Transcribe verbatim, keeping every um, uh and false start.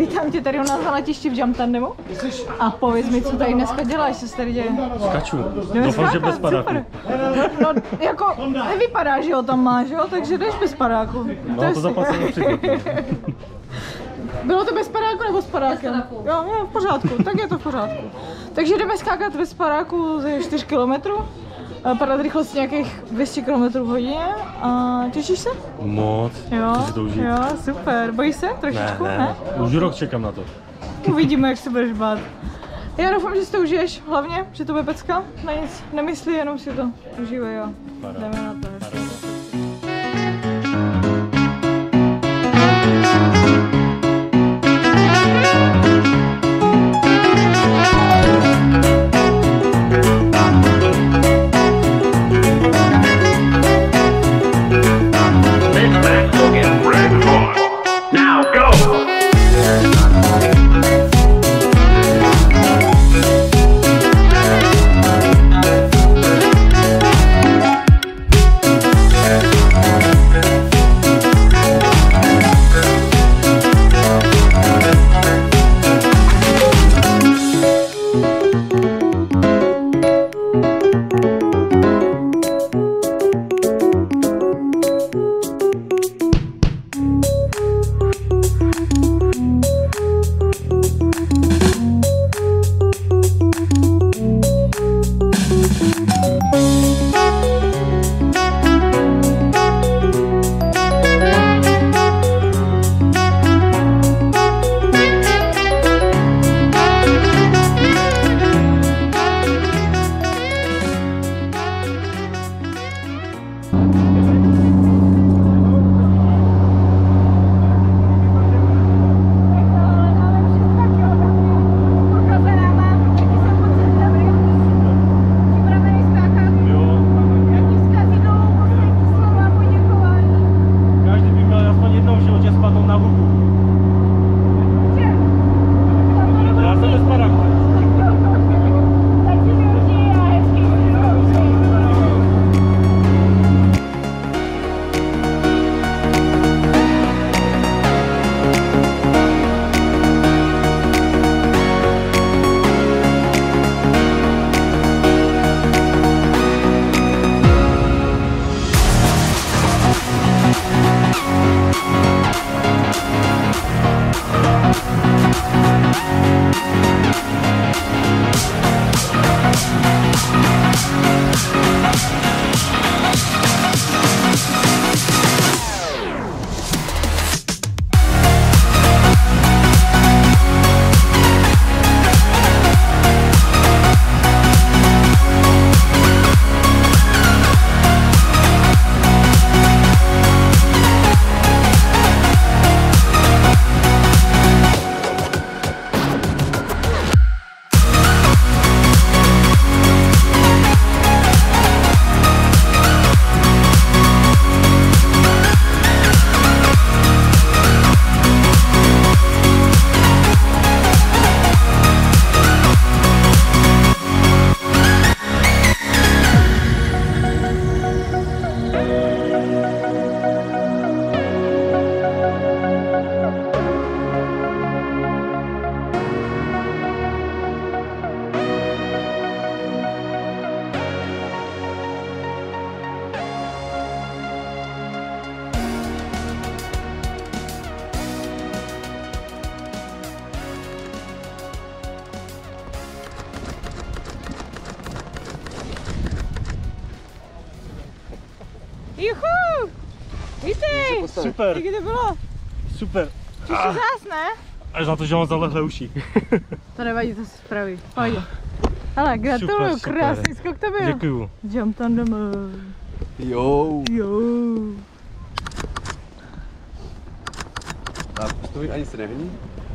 Vítám tě tady u nás na letišti v Jump Tandemu. A pověz mi, co tady dneska děláš, co se tady děje? Skaču. Doufám, že bez padáku. No, no, jako nevypadá, že ho tam máš, jo? Takže jdeš bez padáku. No, to, to zaplaceně překvapím. Bylo to bez padáku nebo s padákem? Jo, jo, v pořádku, tak je to v pořádku. Takže jdeme skákat bez padáku ze čtyři kilometry. Padat rychlost nějakých dvě stě kilometrů v hodině a těšíš se? Moc, jo, chci si to užít. Jo, super. Bojíš se trošičku, ne? Ne, ne? Už rok čekám na to. Uvidíme, jak se budeš bát. Já doufám, že si to užiješ, hlavně, že to bude pecka. Na nic nemyslí, jenom si to užívej, jo. Jdeme na to. Juhu! Vítej! Super! Jak to bylo? Super! Těší ah. zás, ne? Až na to, že mám zalehlé uši. To nevadí, to se spraví. Pojď. Hele, gratuluju, krásný skok to byl. Děkuju. Jump Tandem. Jo. Jo. A to ani se neví?